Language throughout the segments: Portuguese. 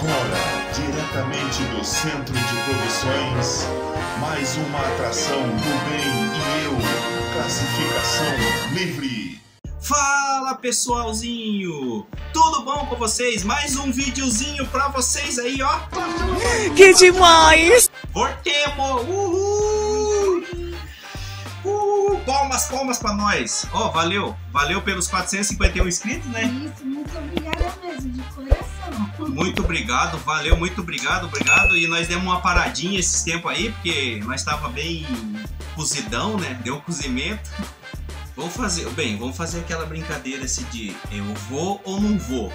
agora, diretamente do Centro de Produções, mais uma atração do bem e eu, classificação livre. Fala pessoalzinho, tudo bom com vocês? Mais um videozinho pra vocês aí, ó. Que demais! Voltemos! Palmas pra nós. Ó, valeu pelos 451 inscritos, né? Isso, muito obrigada mesmo, de coração. Muito obrigado, valeu, muito obrigado. E nós demos uma paradinha esses tempos aí, porque nós estava bem cozidão, né? Deu um cozimento. Vamos fazer aquela brincadeira esse de eu vou ou não vou.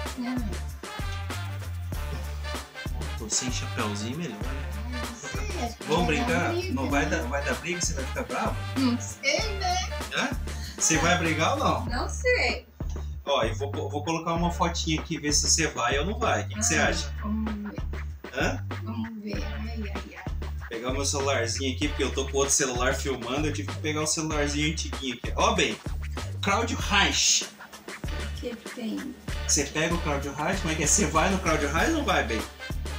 Tô sem chapéuzinho melhor, né? Vamos brincar? Não vai dar briga? Você vai ficar bravo? Não sei, né? Hã? Você vai brigar ou não? Não sei. Ó, eu vou colocar uma fotinha aqui, ver se você vai ou não vai. O que você acha? Vamos ver. Hã? Vamos ver. Ai. Pegar o meu celularzinho aqui, porque eu tô com outro celular filmando, eu tive que pegar o celularzinho antiguinho aqui. Ó, bem, Cláudio Reich. O que tem? Você pega o Cláudio Reich, como é que é? Você vai no Cláudio Reich ou não vai, bem?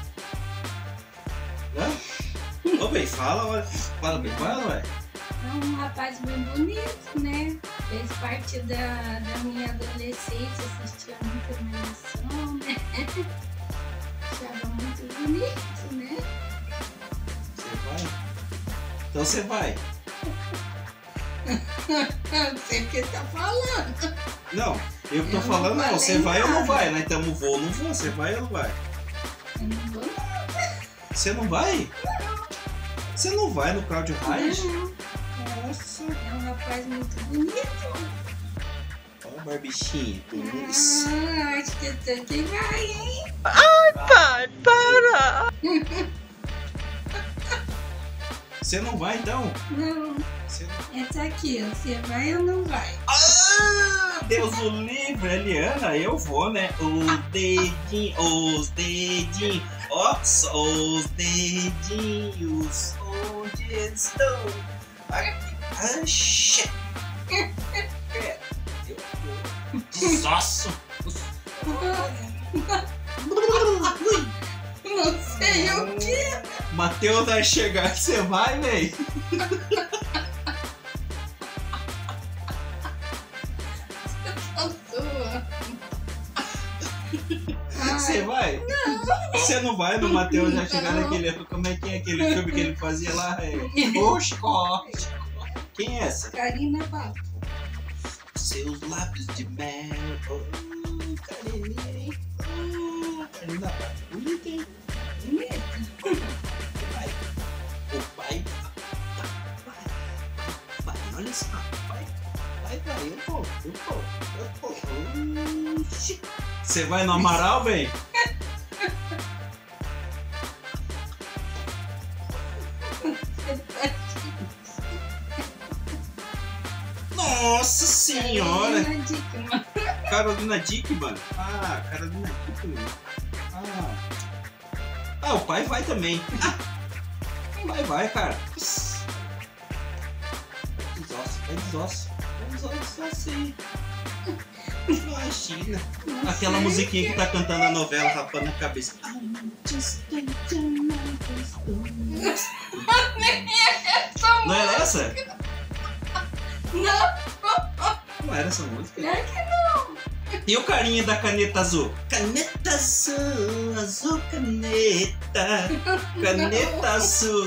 Hã? Ô, bem, fala bem, vai ou não vai? É um rapaz bem bonito, né? Fez parte da minha adolescência, assistia muita animação, né? Achava muito bonito, né? Você vai? Então você vai. Não sei o que tá falando. Não, eu tô Eu falando não não, você falei vai ou não nada. vai? Nós estamos vou ou não vou, você vai ou não vai? Eu não vou nada. Você não vai? Você não vai no Cláudio Reich? Não. Nossa. É um rapaz muito bonito. Olha a barbichinha. Acho que até que vai, hein? Pai, para! Você não vai então? Não. Você não... Essa aqui, ó. Você vai ou não vai? Ah, Deus o livre, Eliana, eu vou, né? Os dedinhos, ó, só os dedinhos, onde estão? Aqui, achei. Eu vou. Desosso. Não sei o que. Matheus vai chegar, você vai, véi? Você vai? Não. Você não vai no Matheus já chegar naquele... Como é que é aquele filme que ele fazia lá? Oxe, quem é essa? Karina Papo. Seus lábios de mel. Carininha, hein? Karina Papo. Bonita, hein? Vai. O pai. Vai. Olha só. Vai. Eu vou. Oxi. Você vai no Amaral, bem? Nossa senhora! Carolina Dickman. Ah, Carolina Dickman. Ah, o pai vai também. Vai, cara. Desosso aí. Imagina. Aquela musiquinha que tá cantando a novela, rapando a cabeça. Não era essa? Não era essa música? Claro que não. E o carinha da caneta azul? Caneta azul, azul caneta. Caneta azul.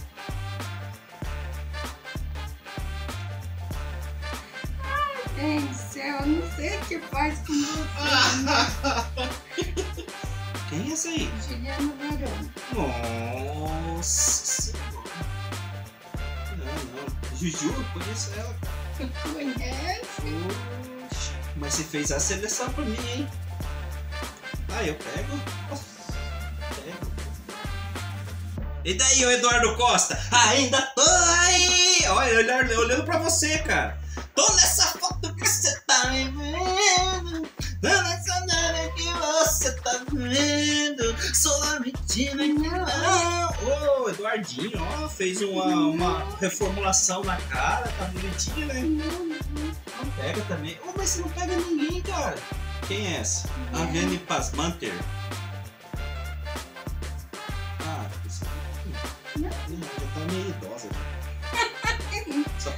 Gente do céu, eu não sei o que faz com você. Quem é essa aí? Juliana Barão. Nossa senhora. Não. Juju, eu conheço ela. Conhece? Oxi, mas você fez a seleção pra mim, hein? Ah, eu pego. E daí, o Eduardo Costa? Ainda tô aí! Olha, olhando pra você, cara. Tô nessa foto que você tá me vendo. Tô nessa nada que você tá vendo. Sou a mentira que não. Ô, Eduardinho, ó, fez uma reformulação na cara. Tá bonitinho, né? Não pega também. Oh, mas você não pega ninguém, cara. Quem é essa? A Viane Pasmanter.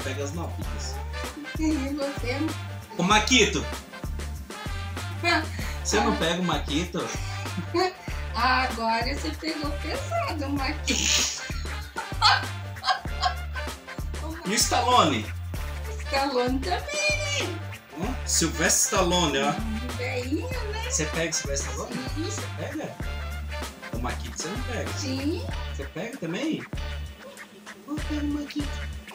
pega as novinhas. E você? O Maquito! Você não pega o Maquito? Agora você pegou pesado, Marquinhos. E o Stallone? Stallone também. Sylvester Stallone, ó. Velhinho, né? Você pega o Sylvester Stallone? Sim. Você pega? O Maquito você não pega? Sim. Você pega também? Eu pego o Maquito.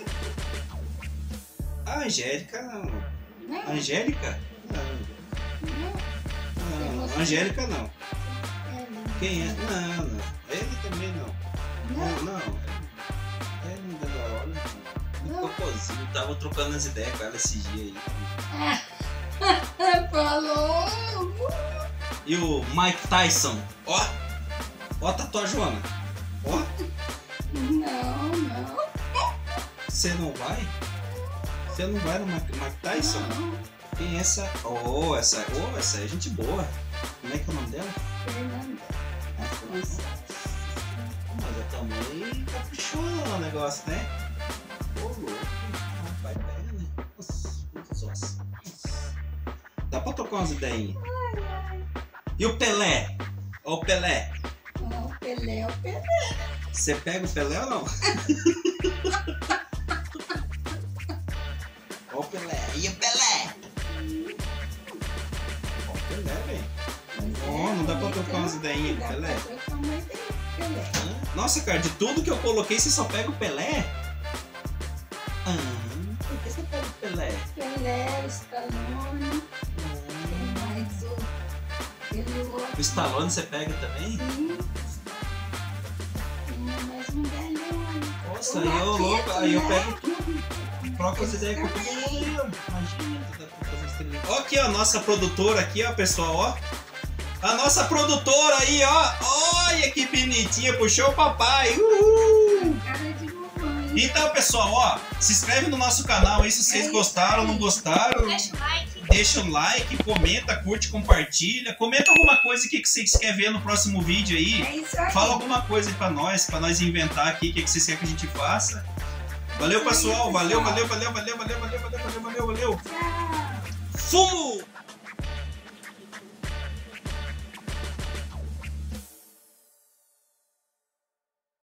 A Angélica não. Não. Angélica? Não. Não, Angélica não. Quem é? Não, não. Ele também não. Não. Ele não deu hora, não. Cocôzinho, tava trocando as ideias com ela esse dia aí. Falou. E o Mike Tyson? Ó a tatuajona. Ó. Não. Você não vai? Você não vai no Mike Tyson? Não. Quem é essa? Essa é gente boa. Como é que é o nome dela? Fernanda. Mas a tua mãe caprichou no negócio, né? Ô, louco. Rapaz, pega, né? Nossa. Dá pra trocar umas ideinhas. E o Pelé? Ó o Pelé. O Pelé. Você pega o Pelé ou não? Ó o Pelé. E o Pelé? Ó o Pelé, velho. Não dá pra trocar umas ideinhas com o Pelé? Nossa, cara, de tudo que eu coloquei, você só pega o Pelé? Por que você pega o Pelé? Pelé, Stallone. Tem mais o outro. O Stallone você pega também? Sim. Tem mais um velhão ali. Nossa, O aí eu Maquito, louco, aí eu né? pego tudo. Troco as ideias com todo mundo aí, ó. Imagina, dá pra fazer estrelinha. Ó aqui, ó, nossa produtora aqui, ó, pessoal, ó. A nossa produtora aí, ó. Olha que bonitinha, puxou o papai. Uhul! Cara de mamãe. Então, pessoal, ó, se inscreve no nosso canal aí se vocês gostaram, não gostaram. Deixa o like. Deixa um like, comenta, curte, compartilha. Comenta alguma coisa que vocês querem ver no próximo vídeo aí. É isso aí. Fala alguma coisa aí pra nós inventar aqui, o que vocês querem que a gente faça. Valeu, pessoal. Valeu. Tchau. Fumo!